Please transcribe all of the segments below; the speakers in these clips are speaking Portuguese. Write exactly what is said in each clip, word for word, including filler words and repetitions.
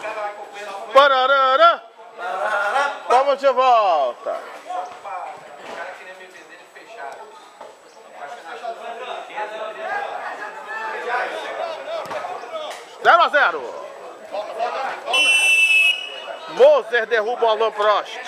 Pararara! Vamos de volta! O cara queria me vender de fechado. zero a zero. Moser derruba o Alan Prost.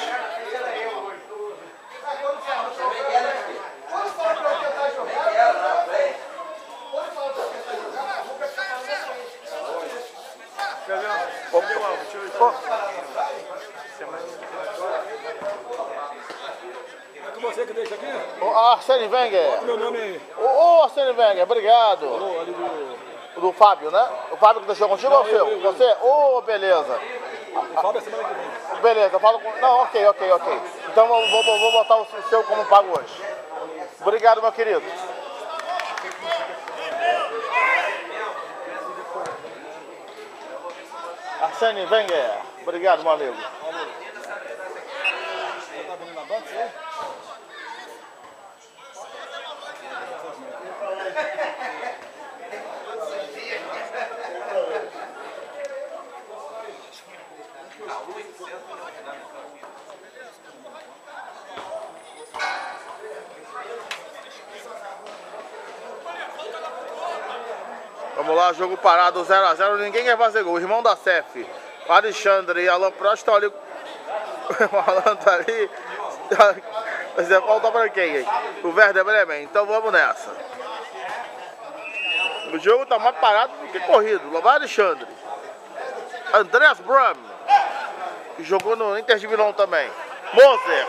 É você que deixa aqui? O Arsene Wenger. Meu nome aí. Ô, Arsene Wenger, obrigado. Alô, ali do... Do Fábio, né? O Fábio que deixou contigo ou o seu? eu, eu. Você? Ô, beleza. O Fábio é semana que vem. Beleza, falo com... Não, ok, ok, ok. Então vou, vou, vou botar o seu como pago hoje. Obrigado, meu querido. Arsene Wenger. Obrigado, meu amigo. Tá vendo na banca, você? Vamos lá, jogo parado, zero a zero, ninguém quer fazer gol. O irmão da C E F, Alexandre e Alan Prost estão ali. O Alan tá ali. Você falta pra quem aí? O Werder Bremen. Então vamos nessa. O jogo tá mais parado do que corrido. Lá vai Alexandre. Andreas Bram, que jogou no Inter de Milão também. Moser.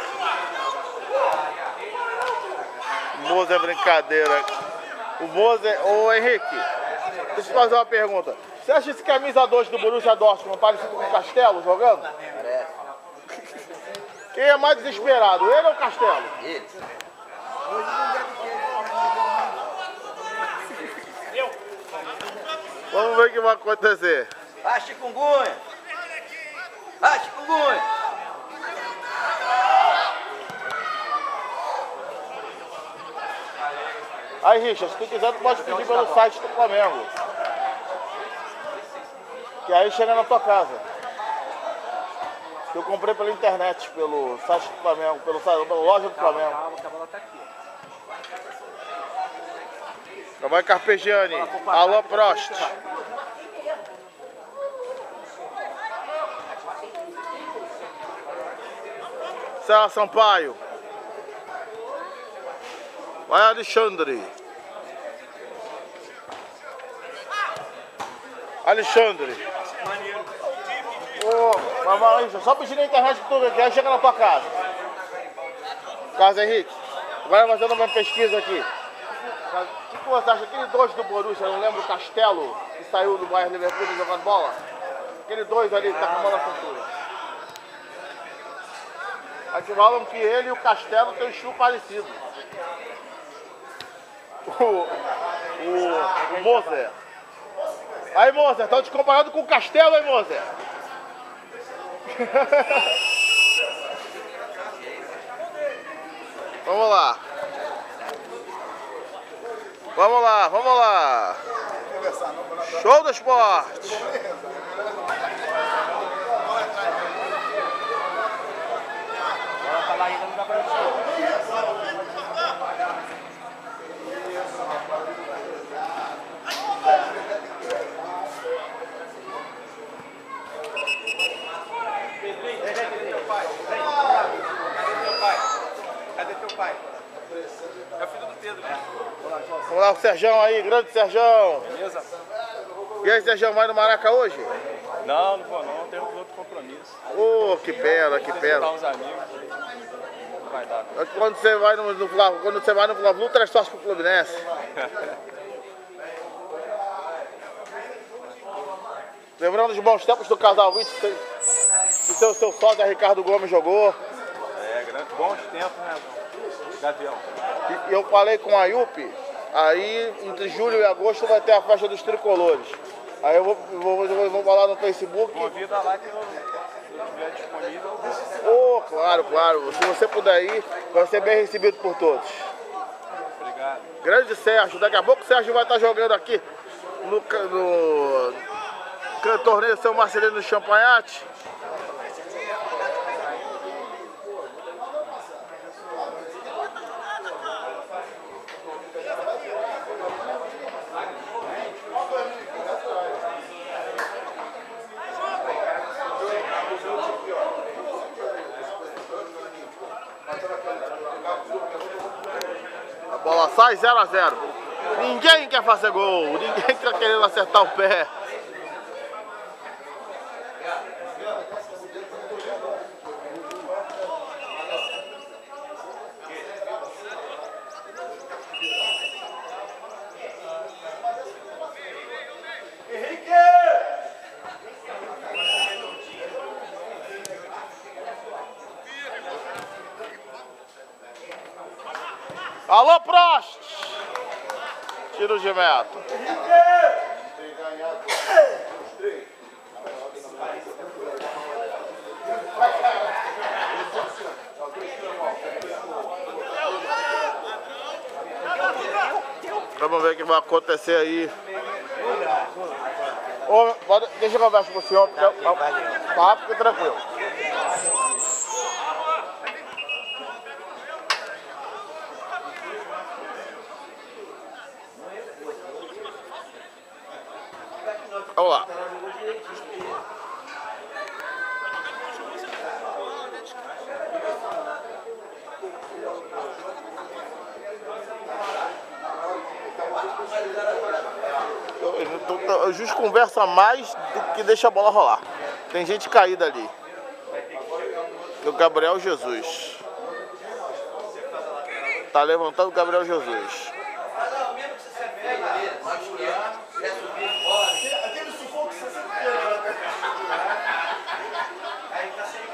Moser é brincadeira. O Moser, ô Henrique, deixa eu fazer uma pergunta. Você acha esse camisa dois do Borussia Dortmund parecido com o Castelo jogando? Parece. Quem é mais desesperado, ele ou o Castelo? Ele. Vamos ver o que vai acontecer. Vai, chikungunya! Vai, chikungunya! Aí, Richard, se tu quiser, tu pode pedir pelo site do Flamengo. Que aí chega na tua casa. Que eu comprei pela internet, pelo site do Flamengo, pelo site, pela loja do Flamengo. A bola tá aqui. Já vai Carpegiani, Alan Prost. César Sampaio. Vai Alexandre. Alexandre. Ô, mamãe, só pedir na internet que tu quer, chega na tua casa. Casa Henrique. Agora fazendo uma pesquisa aqui. O que você acha? Aquele dois do Borussia, eu não lembro o Castelo, que saiu do Bayern Leverkusen jogando bola? Aquele dois ali que tá com a mão na cintura. Aqui falam que ele e o Castelo têm um estilo parecido. O, o, o Moser. Aí, Moser, estão te comparando com o Castelo, hein, Moser? Vamos lá. Vamos lá, vamos lá. Show do esporte. Ela tá lá ainda, não dá pra Cadê teu pai? É o filho do Pedro, né? Vamos lá, o Serjão aí, grande Serjão. Beleza? E aí, Serjão, vai no Maraca hoje? Não, não vou não, tenho outro compromisso. Ô, oh, que pena, que Visitar pena. uns amigos. Não vai dar. Quando você vai no, no Fla- quando você vai no Fla-Flu, traz sorte pro Fluminense. Lembrando os bons tempos do casal Witt, que o seu, seu sócio Ricardo Gomes jogou. É, grande, bons tempos, né, Gavião? E eu falei com a Yupi, aí entre julho e agosto vai ter a festa dos tricolores. Aí eu vou, vou, vou, vou falar no Facebook. Convida lá que eu, se eu estiver disponível. Oh, claro, claro. Se você puder ir, vai ser bem recebido por todos. Obrigado. Grande Sérgio, daqui a pouco o Sérgio vai estar jogando aqui no, no, Torneio São Marcelino do Champanhate. A bola sai zero a zero. Ninguém quer fazer gol, ninguém tá querendo acertar o pé. Alô, Prost! Tiro de meta. Vamos ver o que vai acontecer aí. Ô, pode, deixa eu conversar com o senhor, porque eu, tá, fica tranquilo. Vamos lá. O juiz conversa mais do que deixa a bola rolar. Tem gente caída ali. O Gabriel Jesus. Tá levantando o Gabriel Jesus. Aquele sufoco que você sempre quer. Aí tá sem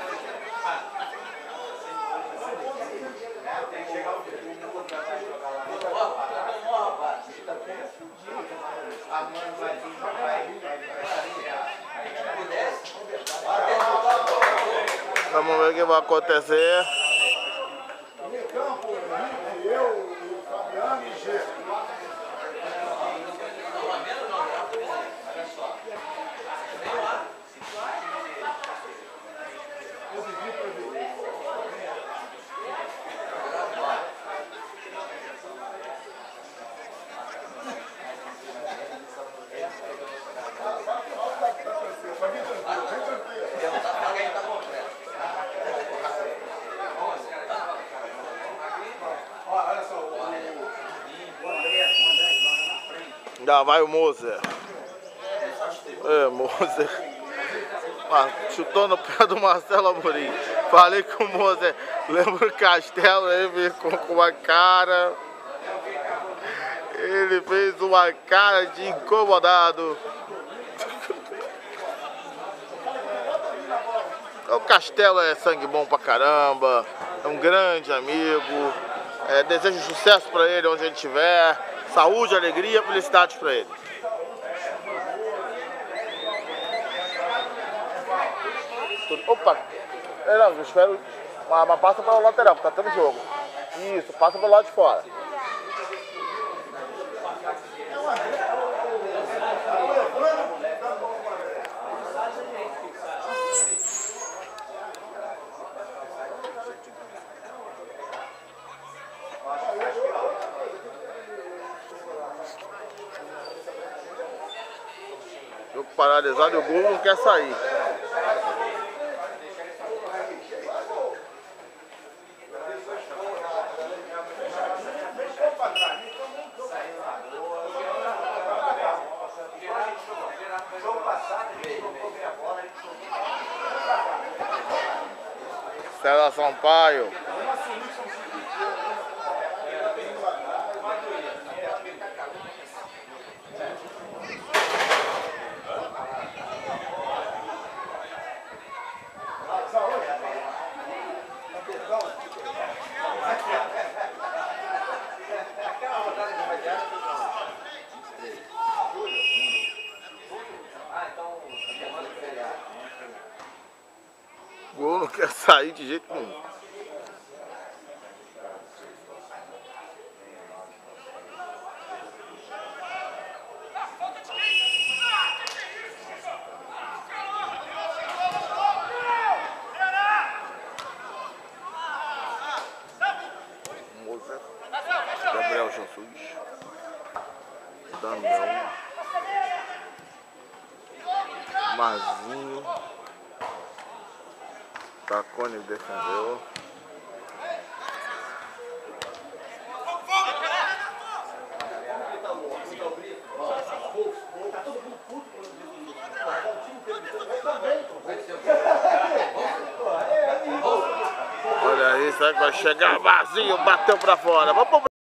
tem que chegar o dia. A mãe vai vir, Vamos ver o que vai acontecer. No campo, eu, o Fabiano e o Gê. Já vai o Moser. É, Moser. Ah, chutou no pé do Marcelo Amorim. Falei com o Moser. Lembra o Castelo? Ele ficou com uma cara. Ele fez uma cara de incomodado. O Castelo é sangue bom pra caramba. É um grande amigo. É, desejo sucesso pra ele onde ele estiver. Saúde, alegria, felicidade pra ele. Opa! É, não, eu espero. Mas, mas passa para o lateral, porque tá tendo jogo. Isso, passa pelo lado de fora. Jogo paralisado e o gol não quer sair. César Sampaio. O gol não quer sair de jeito nenhum. Damião. Marzinho. Tacone defendeu. Olha aí, será que vai chegar vazio, bateu pra fora. Vamos pro